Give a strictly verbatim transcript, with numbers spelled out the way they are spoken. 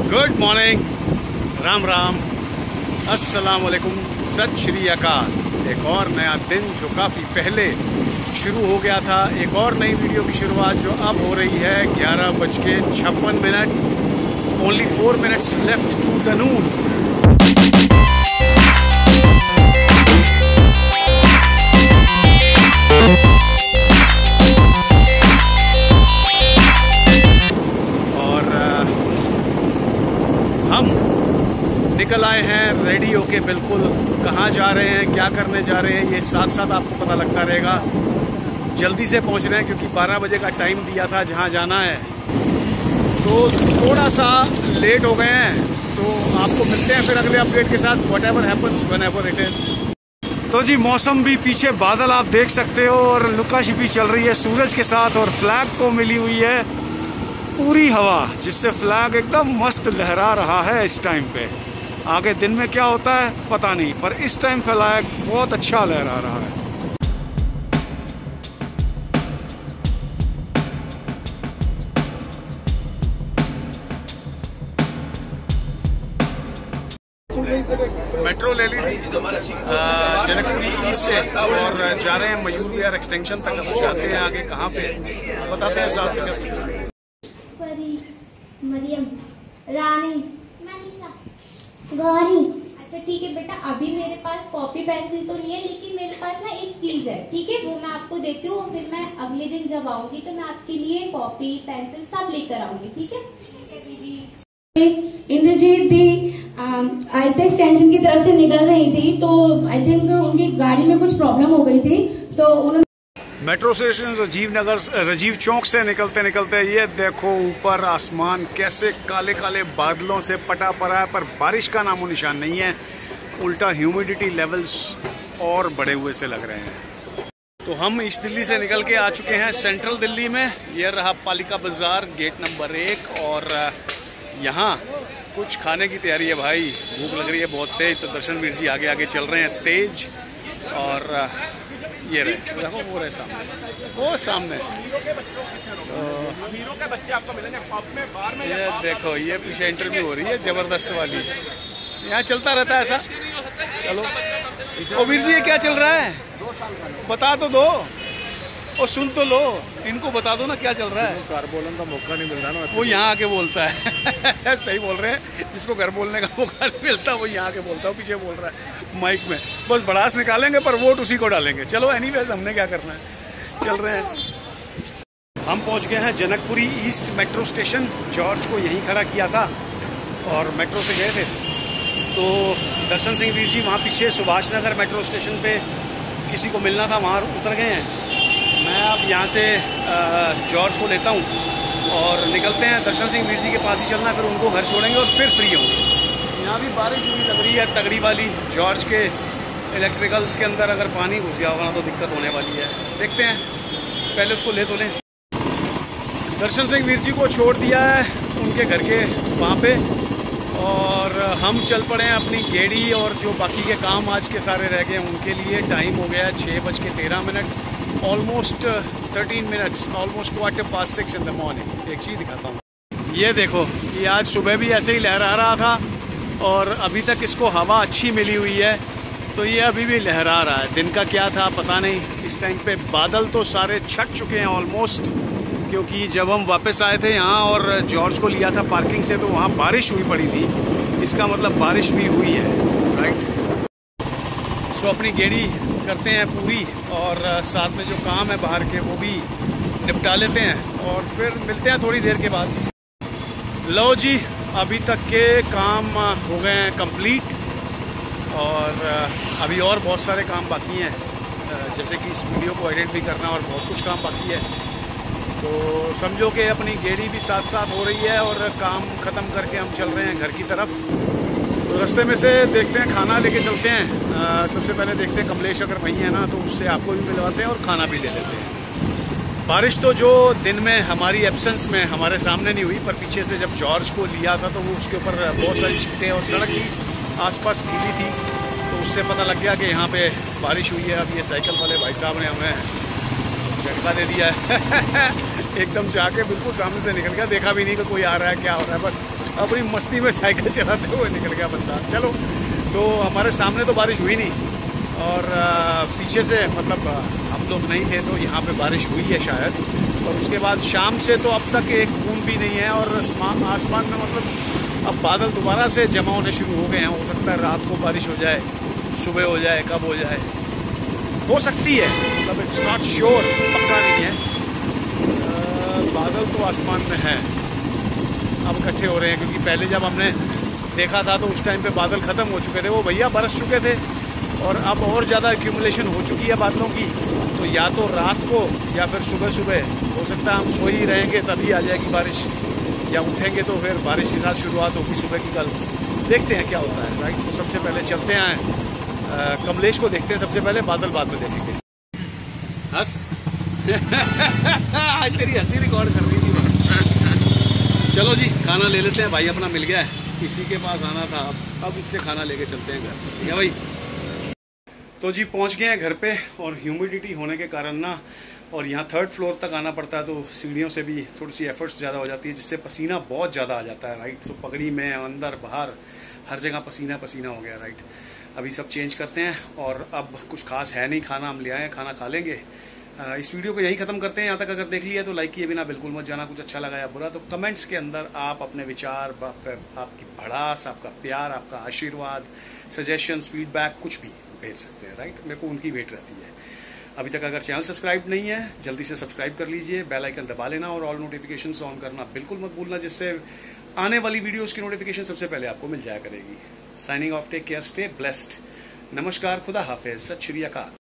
Good morning, Ram Ram, अस्सलाम वालेकुम, सत श्री अकाल। एक और नया दिन जो काफ़ी पहले शुरू हो गया था, एक और नई वीडियो की शुरुआत जो अब हो रही है ग्यारह बज के छप्पन minute. Only four minutes left to the noon. हम निकल आए हैं रेडी होके, बिल्कुल कहाँ जा रहे हैं, क्या करने जा रहे हैं, ये साथ साथ आपको पता लगता रहेगा। जल्दी से पहुँच रहे हैं क्योंकि बारह बजे का टाइम दिया था जहाँ जाना है, तो थोड़ा सा लेट हो गए हैं। तो आपको मिलते हैं फिर अगले अपडेट के साथ, whatever happens whenever it is. तो जी मौसम भी, पीछे बादल आप देख सकते हो और लुका छिपी चल रही है सूरज के साथ, और फ्लैग को मिली हुई है पूरी हवा, जिससे फ्लैग एकदम मस्त लहरा रहा है इस टाइम पे। आगे दिन में क्या होता है पता नहीं, पर इस टाइम फ्लैग बहुत अच्छा लहरा रहा है। मेट्रो ले ली थी जनकपुरी ईस्ट से और जा रहे हैं मयूर विहार एक्सटेंशन तक। अब जाते हैं आगे कहाँ पे बताते हैं साथ से। मरियम, रानी, मनीषा, गौरी। अच्छा ठीक है बेटा, अभी मेरे पास कॉपी पेंसिल तो नहीं है, लेकिन मेरे पास ना एक चीज है, ठीक है, वो मैं आपको देती हूँ। फिर मैं अगले दिन जब आऊंगी तो मैं आपके लिए कॉपी पेंसिल सब लेकर आऊंगी, ठीक है। इंद्रजीत दी आईपी एक्सटेंशन की तरफ से निकल रही थी, तो आई थिंक उनकी गाड़ी में कुछ प्रॉब्लम हो गई थी, तो उन्होंने मेट्रो स्टेशन राजीव नगर, राजीव चौक से निकलते निकलते ये देखो ऊपर आसमान कैसे काले काले बादलों से पटा पड़ा है, पर बारिश का नामो निशान नहीं है। उल्टा ह्यूमिडिटी लेवल्स और बढ़े हुए से लग रहे हैं। तो हम ईस्ट दिल्ली से निकल के आ चुके हैं सेंट्रल दिल्ली में। ये रहा पालिका बाजार, गेट नंबर एक, और यहाँ कुछ खाने की तैयारी है भाई। भूख लग रही है बहुत तेज, तो दर्शन वीर जी आगे आगे चल रहे हैं तेज। और ये रहे, देखो वो रहे सामने, वो सामने। तो ये देखो, ये पीछे इंटरव्यू हो रही है जबरदस्त वाली, यहाँ चलता रहता है ऐसा। चलो ओ वीर जी, ये क्या चल रहा है बता तो दो, और सुन तो लो, इनको बता दो ना क्या चल रहा है। घर बोलने का मौका नहीं मिलता ना, वो यहाँ आके बोलता है। सही बोल रहे हैं, जिसको घर बोलने का मौका नहीं मिलता वो यहाँ आके बोलता है, पीछे बोल रहा है माइक में। बस भड़ास निकालेंगे पर वोट उसी को डालेंगे। चलो एनीवेज, हमने क्या करना है, चल रहे हैं। हम पहुँच गए हैं Janakpuri east metro station. George को यहीं खड़ा किया था और मेट्रो से गए थे। तो दर्शन सिंह वीर जी वहाँ पीछे सुभाष नगर मेट्रो स्टेशन पे किसी को मिलना था, वहाँ उतर गए हैं। मैं अब यहाँ से जॉर्ज को लेता हूँ और निकलते हैं। दर्शन सिंह वीर जी के पास ही चलना, फिर उनको घर छोड़ेंगे और फिर फ्री होंगे। यहाँ भी बारिश हुई लग रही है तगड़ी वाली। जॉर्ज के इलेक्ट्रिकल्स के अंदर अगर पानी घुस गया होगा तो दिक्कत होने वाली है। देखते हैं, पहले उसको ले तो लें। दर्शन सिंह वीर जी को छोड़ दिया है उनके घर के वहाँ पे, और हम चल पड़े हैं अपनी गेड़ी। और जो बाकी के काम आज के सारे रह गए उनके लिए टाइम हो गया है छः बज के तेरह minute, almost thirteen minutes, almost quarter past six in the morning. एक चीज़ दिखाता हूँ, ये देखो, ये आज सुबह भी ऐसे ही लहरा रहा था और अभी तक इसको हवा अच्छी मिली हुई है, तो ये अभी भी लहरा रहा है। दिन का क्या था पता नहीं। इस टाइम पे बादल तो सारे छट चुके हैं ऑलमोस्ट, क्योंकि जब हम वापस आए थे यहाँ और जॉर्ज को लिया था पार्किंग से, तो वहाँ बारिश हुई पड़ी थी। इसका मतलब बारिश भी हुई है, राइट। सो अपनी गेड़ी करते हैं पूरी, और साथ में जो काम है बाहर के वो भी निपटा लेते हैं, और फिर मिलते हैं थोड़ी देर के बाद। लो जी, अभी तक के काम हो गए हैं कंप्लीट, और अभी और बहुत सारे काम बाकी हैं, जैसे कि इस वीडियो को एडिट भी करना और बहुत कुछ काम बाकी है। तो समझो कि अपनी गेड़ी भी साथ साथ हो रही है और काम ख़त्म करके हम चल रहे हैं घर की तरफ। तो रास्ते में से देखते हैं, खाना लेके चलते हैं। आ, सबसे पहले देखते हैं कमलेश अगर वहीं है ना तो उससे आपको भी मिलवाते हैं और खाना भी ले लेते हैं। बारिश तो जो दिन में हमारी एब्सेंस में हमारे सामने नहीं हुई, पर पीछे से जब जॉर्ज को लिया था तो वो उसके ऊपर बहुत सारी छींटें और सड़क भी आसपास गीली थी, तो उससे पता लग गया कि यहाँ पे बारिश हुई है। अब ये साइकिल वाले भाई साहब ने हमें झटका दे दिया है। एकदम से आके बिल्कुल सामने से निकल गया, देखा भी नहीं कि कोई आ रहा है क्या हो रहा है, बस अपनी मस्ती में साइकिल चलाते हुए निकल गया बंदा। चलो, तो हमारे सामने तो बारिश हुई नहीं और पीछे से मतलब हम लोग नहीं थे तो यहाँ पे बारिश हुई है शायद। और उसके बाद शाम से तो अब तक एक बूंद भी नहीं है और आसमान आसमान में मतलब अब बादल दोबारा से जमा होने शुरू हो गए हैं। हो सकता है रात को बारिश हो जाए, सुबह हो जाए, कब हो जाए हो सकती है, मतलब इट्स नॉट श्योर, पक्का नहीं है। आ, बादल तो आसमान में है, अब इकट्ठे हो रहे हैं क्योंकि पहले जब हमने देखा था तो उस टाइम पे बादल ख़त्म हो चुके थे, वो भैया बरस चुके थे और अब और ज़्यादा एक्यूमुलेशन हो चुकी है बादलों की। तो या तो रात को या फिर सुबह सुबह हो सकता है हम सो ही रहेंगे तभी आ जाएगी बारिश, या उठेंगे तो फिर बारिश के साथ शुरुआत होगी सुबह की। कल देखते हैं क्या होता है। राइट, तो सबसे पहले चलते हैं कमलेश को देखते हैं सबसे पहले, बादल बाद में देखेंगे। हंस आज तेरी हंसी रिकॉर्ड कर रही थी। चलो जी, खाना ले लेते हैं, भाई अपना मिल गया है, इसी के पास आना था, अब अब इससे खाना लेके चलते हैं घर। क्या भाई? तो जी पहुंच गए हैं घर पे और ह्यूमिडिटी होने के कारण ना, और यहाँ थर्ड फ्लोर तक आना पड़ता है तो सीढ़ियों से भी थोड़ी सी एफर्ट्स ज़्यादा हो जाती है, जिससे पसीना बहुत ज़्यादा आ जाता है। राइट, तो पगड़ी में अंदर बाहर हर जगह पसीना पसीना हो गया। राइट, अभी सब चेंज करते हैं और अब कुछ खास है नहीं, खाना हम ले आए हैं, खाना खा लेंगे। इस वीडियो को यही खत्म करते हैं। यहाँ तक अगर देख लिया तो लाइक किए बिना बिल्कुल मत जाना। कुछ अच्छा लगा या बुरा तो कमेंट्स के अंदर आप अपने विचार, आपकी भड़ास, आपका प्यार, आपका आशीर्वाद, सजेशंस, फीडबैक कुछ भी भेज सकते हैं। राइट, मेरे को उनकी वेट रहती है। अभी तक अगर चैनल सब्सक्राइब नहीं है जल्दी से सब्सक्राइब कर लीजिए, बेल आइकन दबा लेना और ऑल नोटिफिकेशंस ऑन करना बिल्कुल मत भूलना, जिससे आने वाली वीडियोस की नोटिफिकेशन सबसे पहले आपको मिल जाया करेगी। Signing off, take care, stay blessed, नमस्कार, खुदा हाफिज, सत श्री अकाल।